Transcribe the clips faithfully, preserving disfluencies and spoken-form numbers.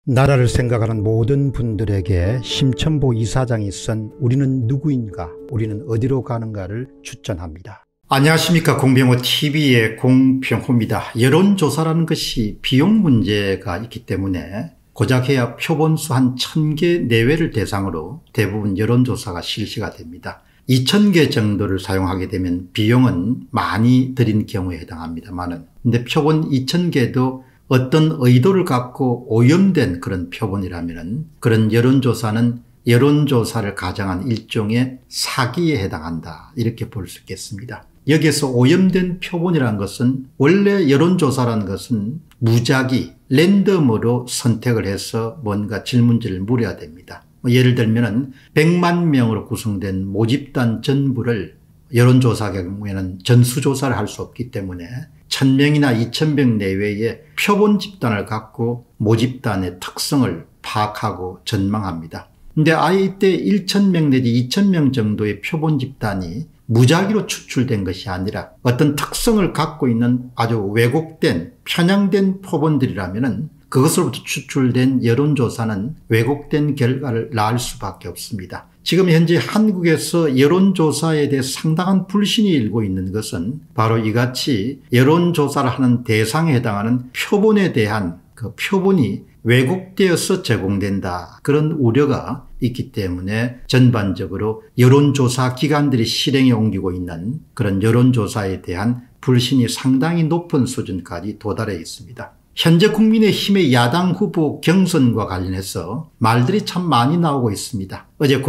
나라를 생각하는 모든 분들에게 심천보 이사장이 쓴 우리는 누구인가, 우리는 어디로 가는가를 추천합니다. 안녕하십니까. 공병호티비의 공병호입니다. 여론조사라는 것이 비용 문제가 있기 때문에 고작 해야 표본수 한 천 개 내외를 대상으로 대부분 여론조사가 실시가 됩니다. 이천 개 정도를 사용하게 되면 비용은 많이 들인 경우에 해당합니다만은, 근데 표본 이천 개도 어떤 의도를 갖고 오염된 그런 표본이라면 그런 여론조사는 여론조사를 가장한 일종의 사기에 해당한다, 이렇게 볼 수 있겠습니다. 여기에서 오염된 표본이라는 것은, 원래 여론조사라는 것은 무작위 랜덤으로 선택을 해서 뭔가 질문지를 물어야 됩니다. 예를 들면 백만 명으로 구성된 모집단 전부를 여론조사 경우에는 전수조사를 할 수 없기 때문에 천 명이나 이천 명 내외의 표본 집단을 갖고 모집단의 특성을 파악하고 전망합니다. 근데 아예 이때 천 명 내지 이천 명 정도의 표본 집단이 무작위로 추출된 것이 아니라 어떤 특성을 갖고 있는 아주 왜곡된 편향된 표본들이라면 그것으로부터 추출된 여론조사는 왜곡된 결과를 낳을 수밖에 없습니다. 지금 현재 한국에서 여론조사에 대해 상당한 불신이 일고 있는 것은 바로 이같이 여론조사를 하는 대상에 해당하는 표본에 대한 그 표본이 왜곡되어서 제공된다, 그런 우려가 있기 때문에 전반적으로 여론조사 기관들이 실행에 옮기고 있는 그런 여론조사에 대한 불신이 상당히 높은 수준까지 도달해 있습니다. 현재 국민의힘의 야당 후보 경선과 관련해서 말들이 참 많이 나오고 있습니다. 어제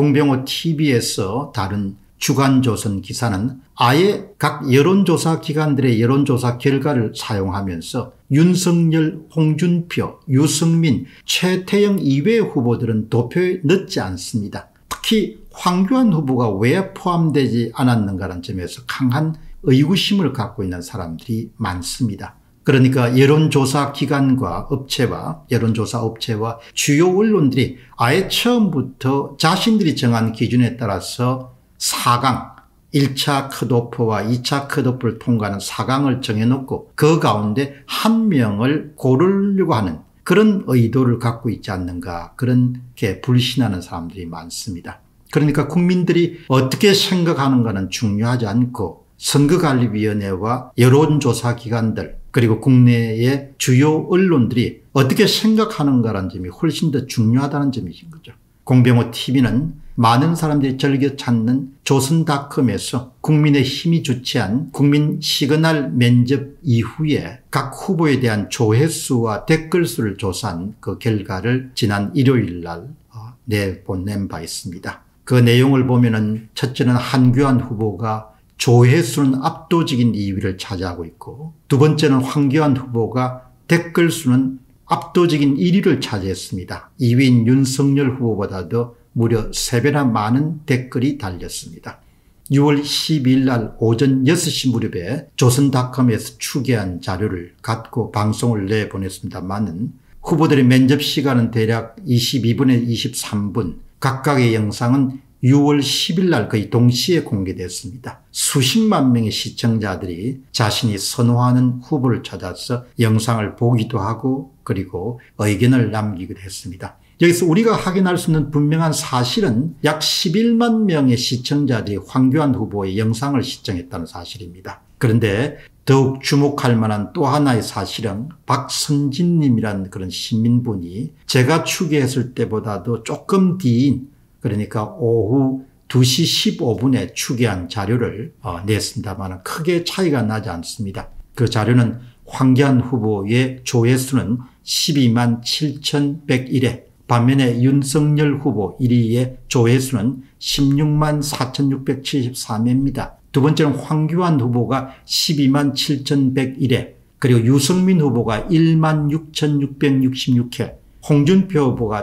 공병호티비에서 다룬 주간조선 기사는 아예 각 여론조사 기관들의 여론조사 결과를 사용하면서 윤석열, 홍준표, 유승민, 최태영 이외의 후보들은 도표에 넣지 않습니다. 특히 황교안 후보가 왜 포함되지 않았는가라는 점에서 강한 의구심을 갖고 있는 사람들이 많습니다. 그러니까 여론조사 기관과 업체와 여론조사 업체와 주요 언론들이 아예 처음부터 자신들이 정한 기준에 따라서 사 강, 일 차 컷오프와 이 차 컷오프를 통과하는 사 강을 정해놓고 그 가운데 한 명을 고르려고 하는 그런 의도를 갖고 있지 않는가, 그렇게 불신하는 사람들이 많습니다. 그러니까 국민들이 어떻게 생각하는가는 중요하지 않고 선거관리위원회와 여론조사 기관들 그리고 국내의 주요 언론들이 어떻게 생각하는가라는 점이 훨씬 더 중요하다는 점이신 거죠. 공병호티비는 많은 사람들이 즐겨 찾는 조선닷컴에서 국민의힘이 주최한 국민 시그널 면접 이후에 각 후보에 대한 조회수와 댓글수를 조사한 그 결과를 지난 일요일 날 내보낸 바 있습니다. 그 내용을 보면은 첫째는 한교안 후보가 조회수는 압도적인 이 위를 차지하고 있고, 두 번째는 황교안 후보가 댓글수는 압도적인 일 위를 차지했습니다. 이 위인 윤석열 후보보다도 무려 세 배나 많은 댓글이 달렸습니다. 유월 십이일 날 오전 여섯 시 무렵에 조선닷컴에서 추계한 자료를 갖고 방송을 내보냈습니다만은 후보들의 면접 시간은 대략 이십이 분에서 이십삼 분, 각각의 영상은 유월 십일 날 거의 동시에 공개됐습니다. 수십만 명의 시청자들이 자신이 선호하는 후보를 찾아서 영상을 보기도 하고 그리고 의견을 남기기도 했습니다. 여기서 우리가 확인할 수 있는 분명한 사실은 약 십일만 명의 시청자들이 황교안 후보의 영상을 시청했다는 사실입니다. 그런데 더욱 주목할 만한 또 하나의 사실은 박선진님이라는 그런 시민분이 제가 추계했을 때보다도 조금 뒤인, 그러니까 오후 두 시 십오 분에 추계한 자료를 어, 냈습니다만 크게 차이가 나지 않습니다. 그 자료는 황교안 후보의 조회수는 십이만 칠천백일 회, 반면에 윤석열 후보 일 위의 조회수는 십육만 사천육백칠십삼 회입니다. 두 번째는 황교안 후보가 십이만 칠천백일 회, 그리고 유승민 후보가 일만 육천육백육십육 회, 홍준표 후보가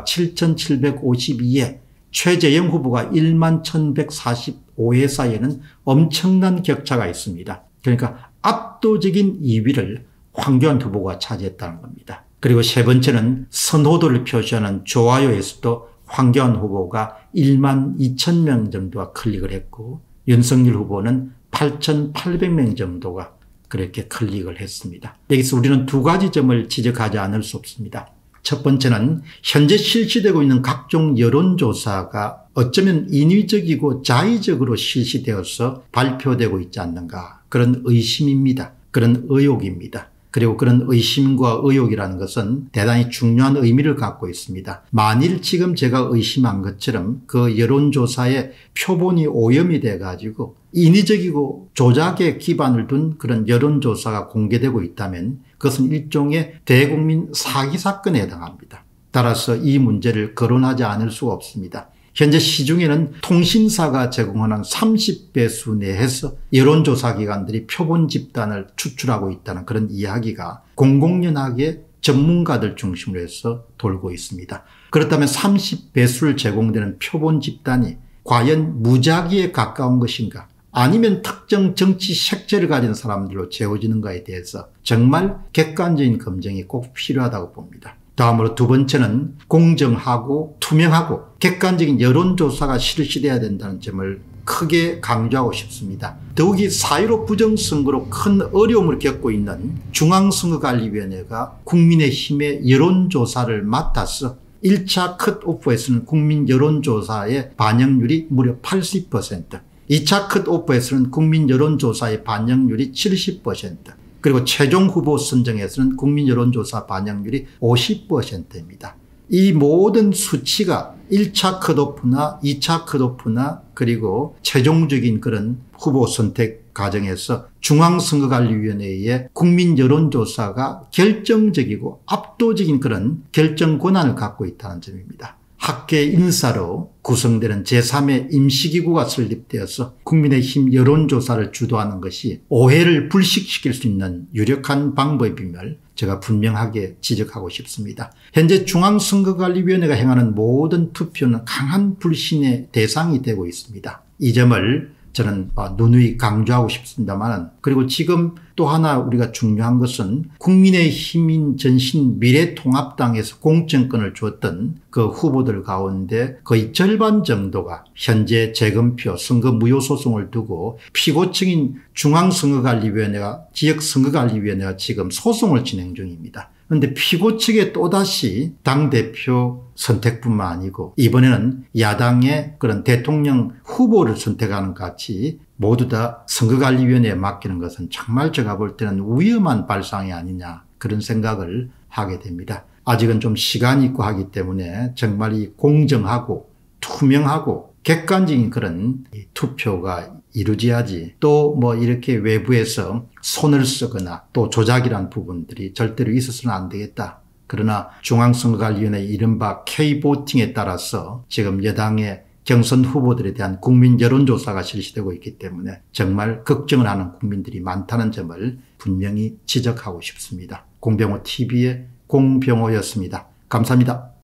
칠천칠백오십이 회, 최재형 후보가 일만 천백사십오 회 사이에는 엄청난 격차가 있습니다. 그러니까 압도적인 이 위를 황교안 후보가 차지했다는 겁니다. 그리고 세 번째는 선호도를 표시하는 좋아요에서도 황교안 후보가 일만 이천 명 정도가 클릭을 했고, 윤석열 후보는 팔천팔백 명 정도가 그렇게 클릭을 했습니다. 여기서 우리는 두 가지 점을 지적하지 않을 수 없습니다. 첫 번째는 현재 실시되고 있는 각종 여론조사가 어쩌면 인위적이고 자의적으로 실시되어서 발표되고 있지 않는가, 그런 의심입니다. 그런 의혹입니다. 그리고 그런 의심과 의혹이라는 것은 대단히 중요한 의미를 갖고 있습니다. 만일 지금 제가 의심한 것처럼 그 여론조사의 표본이 오염이 돼가지고 인위적이고 조작에 기반을 둔 그런 여론조사가 공개되고 있다면 그것은 일종의 대국민 사기 사건에 해당합니다. 따라서 이 문제를 거론하지 않을 수가 없습니다. 현재 시중에는 통신사가 제공하는 삼십 배수 내에서 여론조사 기관들이 표본 집단을 추출하고 있다는 그런 이야기가 공공연하게 전문가들 중심으로 해서 돌고 있습니다. 그렇다면 삼십 배수를 제공되는 표본 집단이 과연 무작위에 가까운 것인가, 아니면 특정 정치 색채를 가진 사람들로 재워지는가에 대해서 정말 객관적인 검증이 꼭 필요하다고 봅니다. 다음으로 두 번째는 공정하고 투명하고 객관적인 여론조사가 실시돼야 된다는 점을 크게 강조하고 싶습니다. 더욱이 사일오 부정선거로 큰 어려움을 겪고 있는 중앙선거관리위원회가 국민의힘의 여론조사를 맡아서 일 차 컷오프에서는 국민 여론조사의 반영률이 무려 팔십 퍼센트, 이 차 컷오프에서는 국민 여론조사의 반영률이 칠십 퍼센트, 그리고 최종 후보 선정에서는 국민 여론조사 반영률이 오십 퍼센트입니다. 이 모든 수치가 일 차 컷오프나 이 차 컷오프나 그리고 최종적인 그런 후보 선택 과정에서 중앙선거관리위원회의 국민 여론조사가 결정적이고 압도적인 그런 결정 권한을 갖고 있다는 점입니다. 학계 인사로 구성되는 제삼의 임시기구가 설립되어서 국민의힘 여론조사를 주도하는 것이 오해를 불식시킬 수 있는 유력한 방법임을 제가 분명하게 지적하고 싶습니다. 현재 중앙선거관리위원회가 행하는 모든 투표는 강한 불신의 대상이 되고 있습니다. 이 점을 저는 누누이 강조하고 싶습니다만, 그리고 지금 또 하나 우리가 중요한 것은 국민의힘인 전신 미래통합당에서 공천권을 줬던 그 후보들 가운데 거의 절반 정도가 현재 재검표 선거 무효소송을 두고 피고층인 중앙선거관리위원회가 지역선거관리위원회가 지금 소송을 진행 중입니다. 그런데 피고 측에 또다시 당대표 선택뿐만 아니고 이번에는 야당의 그런 대통령 후보를 선택하는 것 같이 모두 다 선거관리위원회에 맡기는 것은 정말 제가 볼 때는 위험한 발상이 아니냐, 그런 생각을 하게 됩니다. 아직은 좀 시간이 있고 하기 때문에 정말 이 공정하고 투명하고 객관적인 그런 투표가 이루어져야지, 또 뭐 이렇게 외부에서 손을 쓰거나 또 조작이라는 부분들이 절대로 있어서는 안 되겠다. 그러나 중앙선거관리위원회 이른바 K보팅에 따라서 지금 여당의 경선 후보들에 대한 국민 여론조사가 실시되고 있기 때문에 정말 걱정을 하는 국민들이 많다는 점을 분명히 지적하고 싶습니다. 공병호 티비의 공병호였습니다. 감사합니다.